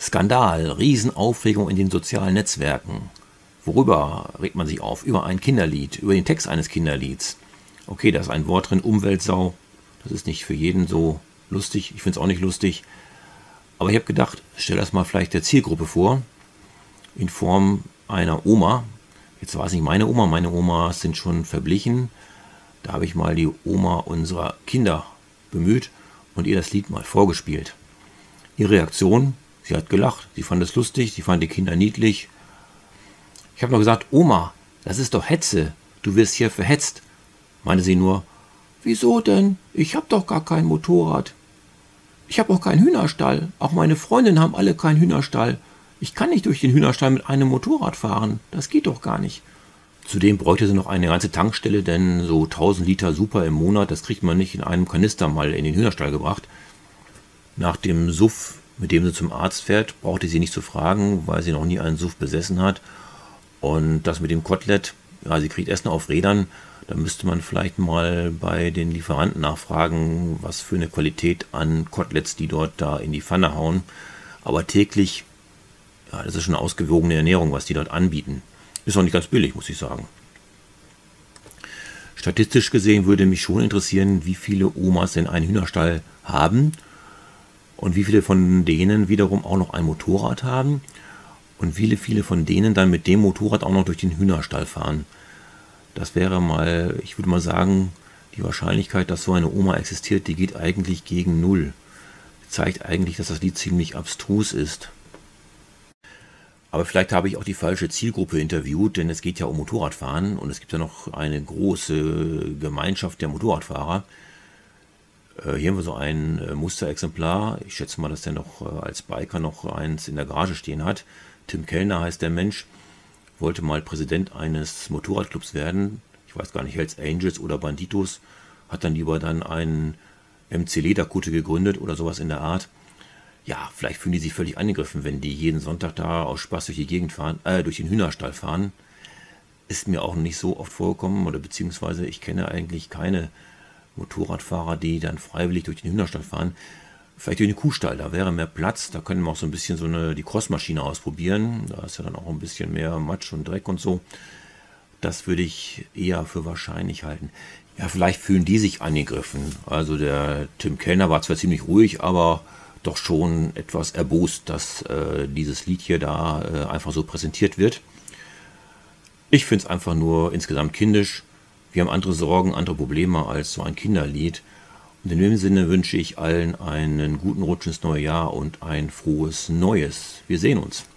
Skandal, Riesenaufregung in den sozialen Netzwerken. Worüber regt man sich auf? Über ein Kinderlied, über den Text eines Kinderlieds. Okay, da ist ein Wort drin, Umweltsau. Das ist nicht für jeden so lustig. Ich finde es auch nicht lustig. Aber ich habe gedacht, stell das mal vielleicht der Zielgruppe vor, in Form einer Oma. Jetzt war es nicht meine Omas sind schon verblichen. Da habe ich mal die Oma unserer Kinder bemüht und ihr das Lied mal vorgespielt. Ihre Reaktion, sie hat gelacht, sie fand es lustig, sie fand die Kinder niedlich. Ich habe noch gesagt, Oma, das ist doch Hetze, du wirst hier verhetzt. Meinte sie nur, wieso denn? Ich habe doch gar kein Motorrad. Ich habe auch keinen Hühnerstall. Auch meine Freundinnen haben alle keinen Hühnerstall. Ich kann nicht durch den Hühnerstall mit einem Motorrad fahren. Das geht doch gar nicht. Zudem bräuchte sie noch eine ganze Tankstelle, denn so 1000 Liter Super im Monat, das kriegt man nicht in einem Kanister mal in den Hühnerstall gebracht. Nach dem Suff, mit dem sie zum Arzt fährt, brauchte sie nicht zu fragen, weil sie noch nie einen Suff besessen hat. Und das mit dem Kotelett, ja, sie kriegt Essen auf Rädern. Da müsste man vielleicht mal bei den Lieferanten nachfragen, was für eine Qualität an Koteletts die dort da in die Pfanne hauen. Aber täglich, ja, das ist schon eine ausgewogene Ernährung, was die dort anbieten. Ist auch nicht ganz billig, muss ich sagen. Statistisch gesehen würde mich schon interessieren, wie viele Omas denn einen Hühnerstall haben und wie viele von denen wiederum auch noch ein Motorrad haben und wie viele von denen dann mit dem Motorrad auch noch durch den Hühnerstall fahren. Das wäre mal, ich würde mal sagen, die Wahrscheinlichkeit, dass so eine Oma existiert, die geht eigentlich gegen 0. Zeigt eigentlich, dass das Lied ziemlich abstrus ist. Aber vielleicht habe ich auch die falsche Zielgruppe interviewt, denn es geht ja um Motorradfahren und es gibt ja noch eine große Gemeinschaft der Motorradfahrer. Hier haben wir so ein Musterexemplar. Ich schätze mal, dass der noch als Biker noch eins in der Garage stehen hat. Tim Kellner heißt der Mensch. Wollte mal Präsident eines Motorradclubs werden. Ich weiß gar nicht, Hells Angels oder Banditos. Hat dann lieber dann einen MC Lederkutte gegründet oder sowas in der Art. Ja, vielleicht fühlen die sich völlig angegriffen, wenn die jeden Sonntag da aus Spaß durch die Gegend fahren, durch den Hühnerstall fahren. Ist mir auch nicht so oft vorgekommen, oder beziehungsweise ich kenne eigentlich keine Motorradfahrer, die dann freiwillig durch den Hühnerstall fahren. Vielleicht durch den Kuhstall, da wäre mehr Platz, da können wir auch so ein bisschen die Crossmaschine ausprobieren. Da ist ja dann auch ein bisschen mehr Matsch und Dreck und so. Das würde ich eher für wahrscheinlich halten. Ja, vielleicht fühlen die sich angegriffen. Also der Tim Kellner war zwar ziemlich ruhig, aber doch schon etwas erbost, dass dieses Lied hier da einfach so präsentiert wird. Ich finde es einfach nur insgesamt kindisch. Wir haben andere Sorgen, andere Probleme als so ein Kinderlied. Und in dem Sinne wünsche ich allen einen guten Rutsch ins neue Jahr und ein frohes Neues. Wir sehen uns.